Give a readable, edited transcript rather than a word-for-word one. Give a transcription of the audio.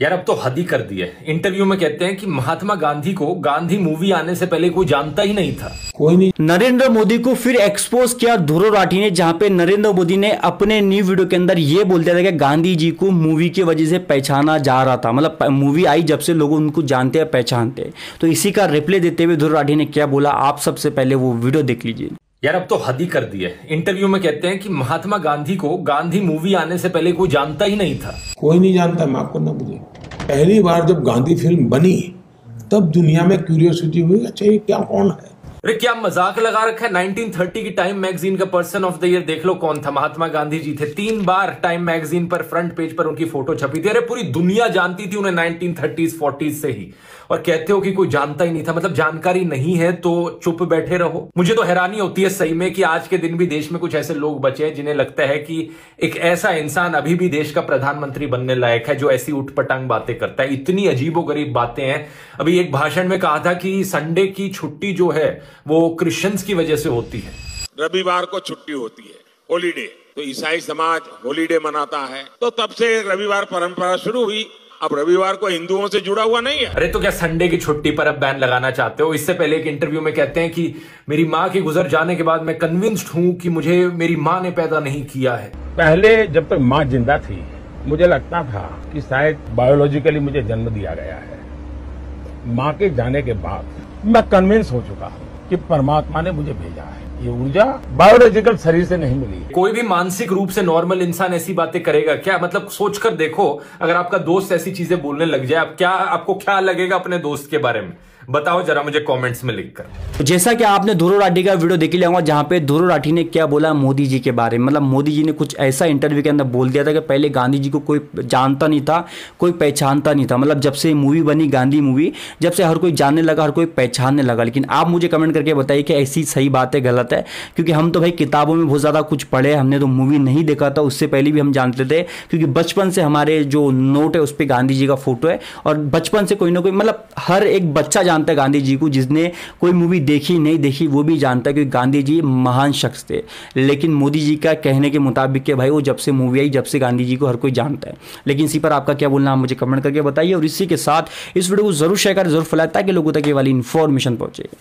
यार अब तो हद ही कर दी है। इंटरव्यू में कहते हैं कि महात्मा गांधी को गांधी मूवी आने से पहले कोई जानता ही नहीं था। कोई नहीं। नरेंद्र मोदी को फिर एक्सपोज किया ध्रुव राठी ने, जहां पे नरेंद्र मोदी ने अपने न्यू वीडियो के अंदर ये बोल दिया था कि गांधी जी को मूवी की वजह से पहचाना जा रहा था। मतलब मूवी आई जब से लोग उनको जानते हैं पहचानते हैं। तो इसी का रिप्लाई देते हुए ध्रुव राठी ने क्या बोला, आप सबसे पहले वो वीडियो देख लीजिए। यार अब तो हद ही कर दी है। इंटरव्यू में कहते हैं कि महात्मा गांधी को गांधी मूवी आने से पहले कोई जानता ही नहीं था। कोई नहीं जानता, माफ करना मुझे। पहली बार जब गांधी फिल्म बनी तब दुनिया में क्यूरियोसिटी हुई, अच्छा ये क्या कौन है। अरे क्या मजाक लगा रखा है। 1930 की टाइम मैगजीन का पर्सन ऑफ द ईयर देख लो कौन था, महात्मा गांधी जी थे। 3 बार टाइम मैगजीन पर फ्रंट पेज पर उनकी फोटो छपी थी। अरे पूरी दुनिया जानती थी उन्हें 1930s 40s से ही, और कहते हो कि कोई जानता ही नहीं था। मतलब जानकारी नहीं है तो चुप बैठे रहो। मुझे तो हैरानी होती है सही में कि आज के दिन भी देश में कुछ ऐसे लोग बचे हैं जिन्हें लगता है कि एक ऐसा इंसान अभी भी देश का प्रधानमंत्री बनने लायक है जो ऐसी उठपटांग बातें करता है। इतनी अजीबोगरीब बातें हैं। अभी एक भाषण में कहा था कि संडे की छुट्टी जो है वो क्रिश्चियंस की वजह से होती है। रविवार को छुट्टी होती है, हॉलीडे। तो ईसाई समाज हॉलीडे मनाता है, तो तब से रविवार परंपरा शुरू हुई। अब रविवार को हिंदुओं से जुड़ा हुआ नहीं है। अरे तो क्या संडे की छुट्टी पर अब बैन लगाना चाहते हो? इससे पहले एक इंटरव्यू में कहते हैं कि मेरी माँ के गुजर जाने के बाद मैं कन्विंस्ड हूँ कि मुझे मेरी माँ ने पैदा नहीं किया है। पहले जब तक माँ जिंदा थी मुझे लगता था कि शायद बायोलॉजिकली मुझे जन्म दिया गया है। माँ के जाने के बाद मैं कन्विंस हो चुका हूँ कि परमात्मा ने मुझे भेजा है। ये ऊर्जा बायोलॉजिकल शरीर से नहीं मिली। कोई भी मानसिक रूप से नॉर्मल इंसान ऐसी बातें करेगा क्या? मतलब सोचकर देखो, अगर आपका दोस्त ऐसी चीजें बोलने लग जाए, आपको क्या लगेगा अपने दोस्त के बारे में? बताओ जरा मुझे कमेंट्स में लिखकर। जैसा कि आपने ध्रुव राठी का वीडियो देख लिया होगा, जहां पे ध्रुव राठी ने क्या बोला मोदी जी के बारे में। मतलब मोदी जी ने कुछ ऐसा इंटरव्यू के अंदर बोल दिया था कि पहले गांधी जी को कोई जानता नहीं था, कोई पहचानता नहीं था। मतलब जब से मूवी बनी गांधी मूवी, जब से हर कोई जानने लगा, हर कोई पहचानने लगा। लेकिन आप मुझे कमेंट करके बताइए कि ऐसी सही बात है गलत है? क्योंकि हम तो भाई किताबों में बहुत ज़्यादा कुछ पढ़े, हमने तो मूवी नहीं देखा था। उससे पहले भी हम जानते थे, क्योंकि बचपन से हमारे जो नोट है उस पर गांधी जी का फोटो है। और बचपन से कोई ना कोई, मतलब हर एक बच्चा जानता है गांधी जी को। जिसने कोई मूवी देखी नहीं देखी वो भी जानता है, क्योंकि गांधी जी महान शख्स थे। लेकिन मोदी जी का कहने के मुताबिक कि भाई वो जब से मूवी आई जब से गांधी जी को हर कोई जानता है। लेकिन इसी पर आपका क्या बोलना, आप मुझे कमेंट करके बताइए। और इसी के साथ इस वीडियो को जरूर शेयर करें, जरूर फैलाएं, ताकि लोगों तक ये वाली इंफॉर्मेशन पहुंचे।